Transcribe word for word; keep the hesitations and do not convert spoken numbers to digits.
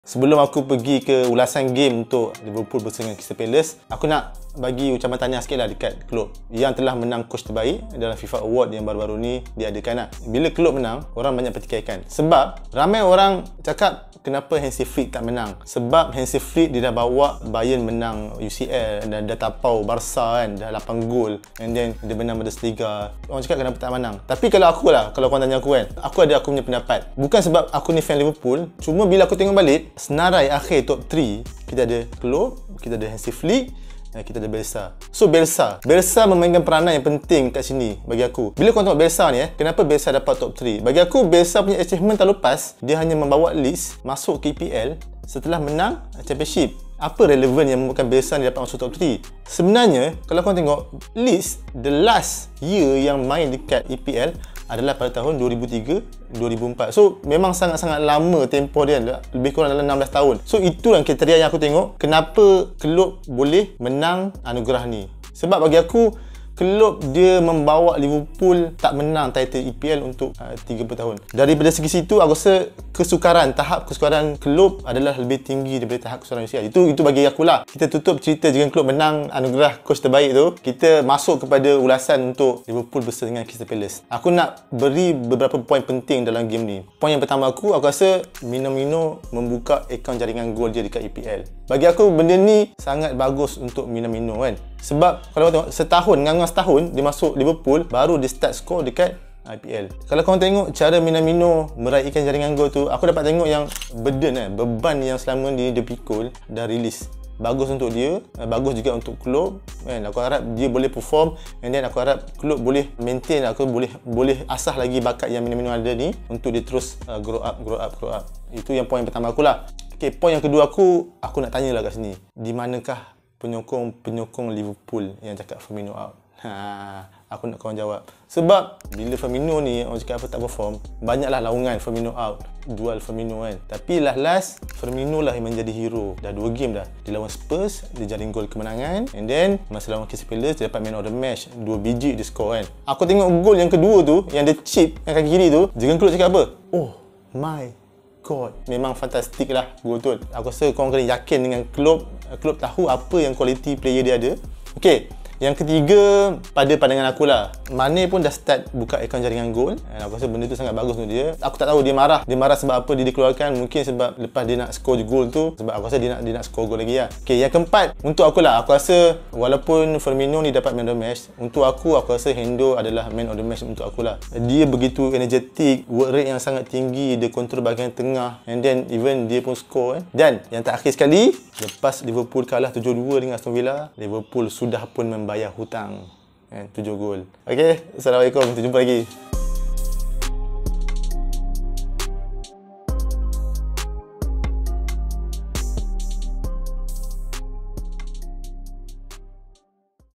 Sebelum aku pergi ke ulasan game untuk Liverpool bersama dengan Crystal Palace, aku nak bagi ucapan tahniah sikit lah dekat Klopp yang telah menang coach terbaik dalam FIFA Award yang baru-baru ni diadakan lah. Bila Klopp menang, orang banyak pertikaikan. Sebab ramai orang cakap kenapa Hansi Flick tak menang. Sebab Hansi Flick dia dah bawa Bayern menang U C L dan dah tapau Barca kan, dah lapan gol, and then dia menang Bundesliga. Orang cakap kenapa tak menang. Tapi kalau aku lah, kalau korang tanya aku kan, aku ada aku punya pendapat. Bukan sebab aku ni fan Liverpool, cuma bila aku tengok balik senarai akhir top tiga, kita ada Klopp, kita ada Hansi Flick, kita ada Bielsa. So Bielsa Bielsa memainkan peranan yang penting kat sini bagi aku. Bila korang tengok Bielsa ni eh, kenapa Bielsa dapat top tiga? Bagi aku Bielsa punya achievement tahun lepas, dia hanya membawa Leeds masuk ke E P L setelah menang Championship. Apa relevan yang membuatkan Bielsa ni dapat masuk top tiga? Sebenarnya kalau korang tengok Leeds, the last year yang main dekat E P L adalah pada tahun dua ribu tiga dua ribu empat. So memang sangat-sangat lama tempoh dia, lebih kurang dalam enam belas tahun. So itu yang kriteria yang aku tengok kenapa Klopp boleh menang anugerah ni. Sebab bagi aku Klopp dia membawa Liverpool tak menang title E P L untuk uh, tiga puluh tahun. Daripada segi situ aku rasa kesukaran, tahap kesukaran Klopp adalah lebih tinggi daripada tahap kesukaran U C L. Itu itu bagi aku lah. Kita tutup cerita dengan Klopp menang anugerah coach terbaik tu. Kita masuk kepada ulasan untuk Liverpool bersama dengan Crystal Palace. Aku nak beri beberapa poin penting dalam game ni. Poin yang pertama aku, aku rasa Minamino membuka akaun jaringan gol dia dekat E P L. Bagi aku benda ni sangat bagus untuk Minamino kan. Sebab kalau korang tengok setahun, ngang-ngang setahun dia masuk Liverpool, baru dia start score dekat E P L. Kalau korang tengok cara Minamino meraihkan jaringan gol tu, aku dapat tengok yang burden eh, beban yang selama ni dia pikul dah release. Bagus untuk dia, bagus juga untuk Klopp kan. Aku harap dia boleh perform, and then aku harap Klopp boleh maintain, aku boleh boleh asah lagi bakat yang Minamino ada ni untuk dia terus uh, grow up, grow up, grow up. Itu yang poin pertama aku lah. Okay, poin yang kedua aku, aku nak tanya lah kat sini. Di manakah penyokong-penyokong Liverpool yang cakap Firmino out? Ha, aku nak korang jawab. Sebab bila Firmino ni orang cakap apa tak perform, banyaklah laungan Firmino out, dual Firmino kan. Tapi lah last Firmino lah yang menjadi hero. Dah dua game dah. Dia lawan Spurs, dia jaring gol kemenangan, and then masa lawan Crystal Palace dia dapat man of the match, dua biji dia score kan. Aku tengok gol yang kedua tu, yang dia chip yang kaki kiri tu, jangan Klopp cakap apa? Oh my God, memang fantastik lah gol tu. Aku rasa korang kena yakin dengan Klopp. Klopp tahu apa yang quality player dia ada. Okay, yang ketiga, pada pandangan aku lah, Mane pun dah start buka akaun jaringan gol. Aku rasa benda tu sangat bagus untuk dia. Aku tak tahu dia marah. Dia marah sebab apa dia dikeluarkan. Mungkin sebab lepas dia nak score gol tu, sebab aku rasa dia nak dia nak score gol lagi lah. Okay, yang keempat, untuk aku lah, aku rasa walaupun Firmino ni dapat man of the match, untuk aku, aku rasa Hendo adalah man of the match untuk aku lah. Dia begitu energetik, work rate yang sangat tinggi, dia kontrol bahagian tengah, and then even dia pun score kan. Dan yang terakhir sekali, lepas Liverpool kalah tujuh dua dengan Aston Villa, Liverpool sudah pun membayar hutang kan, tujuh gol. Okey, assalamualaikum, kita jumpa lagi.